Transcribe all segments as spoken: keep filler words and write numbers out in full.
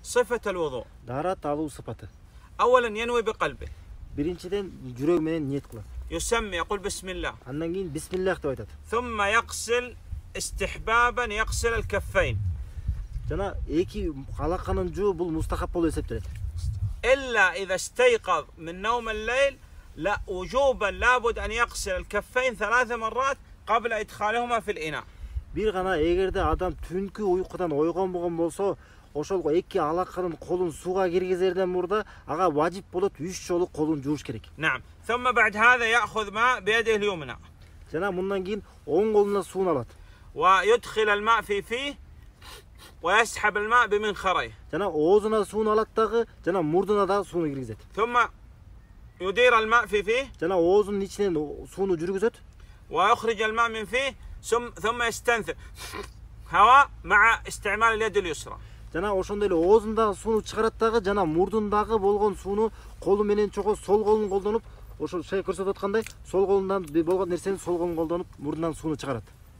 صفة الوضوء. Дарат алуу сыпаты. أولا ينوي بقلبه. Биринчиден жүрөк менен ниет кылат. يسمي يقول بسم الله. Андан кийин бисмиллах деп айтат. ثم يغسل استحبابا يغسل الكفين. Жана эки алаканын жуу бул мустахаб болуп эсептелет. إلا إذا استيقظ من نوم الليل لا وجوبا لابد أن يغسل الكفين ثلاث مرات قبل إدخالهما في الإناء. Бир гана эгерде адам түнкү уйкудан ойгон болгон болсо, ошол эки алаканын колун сууга киргизерден мурда ага важип болот үч жолу колун жууш керек. نعم. ثم بعد هذا يأخذ ماء بيده اليمنى. Жана мындан кийин оң колуна сууну алат. ويدخل الماء في فيه ويسحب الماء بمنخريه. Жана оозуна сууну алат дагы, жана мурдуна дагы сууну киргизет. ثم يدير الماء في فيه. Жана оозунун ичинен сууну жүргүзөт. ويخرج الماء من فيه ثم ثم يستنثر هواء مع استعمال اليد اليسرى. Жана ошондой эле оозундагы сууну чыгарат дагы, жана мурдундагы болгон сууну колу менен чогуу сол колун колдонуп, ошо шай көрсөтүп аткандай, сол колундан болгон нерсени сол колун колдонуп, мурдунан сууну чыгарат.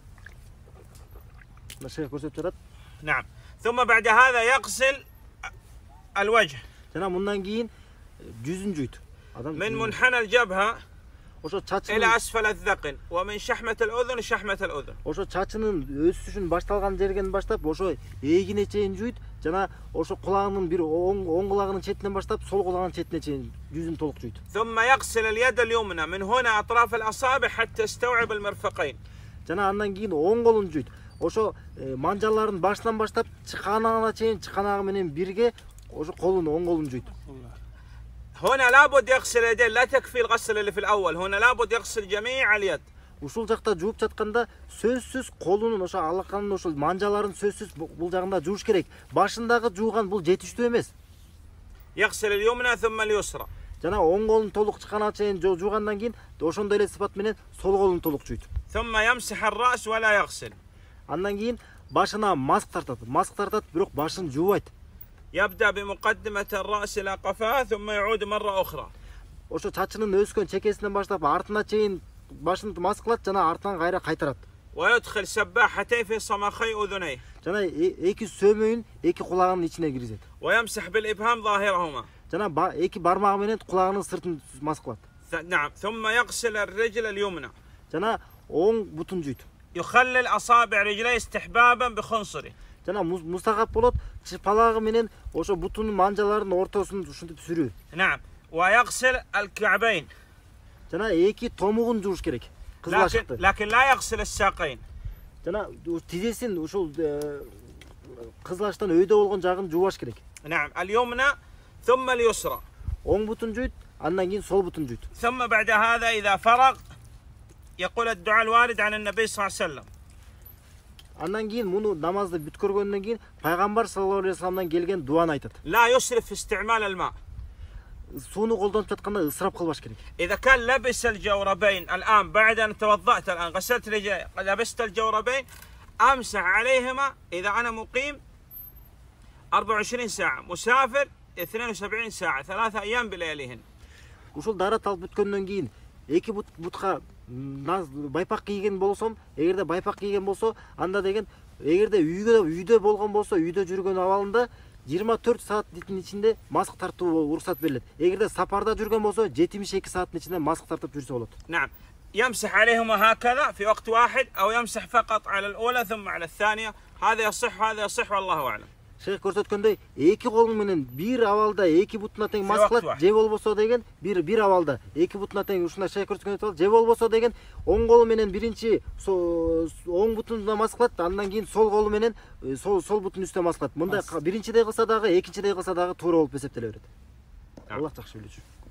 Мына шай көрсөтүп жатат. نعم. ثم بعد هذا يغسل الوجه. Жана мындан кийин жүзүн жуйт. Адам من منحنى الجبهة ошо чачынын إلى أسفل الذقن ومن شحمة الأذن شحمة الأذن. ошо чачынын өсүшүн башталган жерден баштап ошо эгине чейин жуйт, жана ошо кулагынын бир оң оң кулагынын четинен баштап сол кулагынын четине чейин жүзүн толук жуйт. ثم يغسل اليد اليمنى من هنا أطراف الأصابع حتى يستوعب المرفقين. Жана андан кийин оң колун жуйт. Ошо манжаларын башынан баштап чыканагына чейин чыканагы менен бирге ошо колун оң колун жуйт. هنا لابد يغسل يديه لا تكفي الغسل اللي في الأول هنا لابد يغسل جميع اليد. Ушул жакта жууп жатканда сөзсүз колунун ошо алаканын ошол манжаларын сөзсүз бул жагында жууш керек. Башындагы жууган бул жетиштүү эмес. يغسل اليمنى ثم اليسرى. Жана оң колун толук чыкканга чейин жуугандан кийин ошондой эле сыпат менен сол колун толук жуйт. ثم يمسح الرأس ولا يغسل. Андан кийин башына маск тартат. Маск тартат, бирок башын жуубайт. يبدأ بمقدمة الرأس إلى قفاه ثم يعود مرة أخرى. Ошо чачынын өскөн чекесинен баштап артына чейин башын маск кылат, жана артынан кайра кайтарат. ويدخل سباحتين في صمخي أذنيه. Жана эки сөмөйүн эки кулагынын ичине киргизет. ويمسح بالإبهام ظاهرهما. Жана эки бармагы менен кулагынын сыртын маск кылат. نعم. ثم يغسل الرجل اليمنى. Жана оң бутун жуйт. يخلل أصابع رجليه استحبابا بخنصره. Жана мустахаб болот, чыпалагы менен ошо бутунун манжаларынын ортосун ушинтип сүрүү. نعم. ويغسل الكعبين. Жана эки томугун жууш керек. لكن لكن لا يغسل الساقين. Жана тизесин ушул кызылаштан өйдө болгон жагын жуубаш керек. نعم. اليمنى ثم اليسرى. Оң бутун жуйт, андан кийин сол бутун жуйт. ثم بعد هذا إذا فرغ يقول الدعاء الوارد عن النبي صلى الله عليه وسلم. Андан кийин муну намазды бүткөргөндөн кийин пайгамбар саллаллаху алейхи вассаламдан келген дуаны айтат. لا يسرف في استعمال الماء. Сууну колдонуп жатканда ысырап кылбаш керек. إذا كان لبس الجوربين الآن بعد أن توضأت الآن غسلت رجلي لبست الجوربين أمسح عليهما إذا أنا مقيم أربعة وعشرين ساعة مسافر اثنين وسبعين ساعة ثلاثة أيام بلياليهن. Ушул дарат алып бүткөндөн кийин эки бут бутка байпак кийген болсом, эгерде байпак кийген болсо, анда деген эгерде үйгө үйдө болгон болсо, үйдө жүргөн абалында жыйырма төрт сааттын ичинде маск тартуу уруксат берилет. Эгерде сапарда жүргөн болсо, жетимиш эки сааттын ичинде маск тартып жүрсө болот. نعم. يمسح عليهما هكذا في وقت واحد أو يمسح فقط على الأولى ثم على الثانية. هذا يصح وهذا يصح والله أعلم. Шейх көрсөткөндөй, эки колу менен бир абалда эки бутуна тең маск кылат, же болбосо деген бир бир абалда эки бутуна тең ушундай шейх көрсөткөндөй, же болбосо деген оң колу менен биринчи оң бутуна маск кылат, андан кийин сол колу менен сол сол бутун үстүнө маск кылат. Мындай биринчидей кылса дагы, экинчидей кылса дагы туура болуп эсептеле берет. Аллах жакшы билүүчү.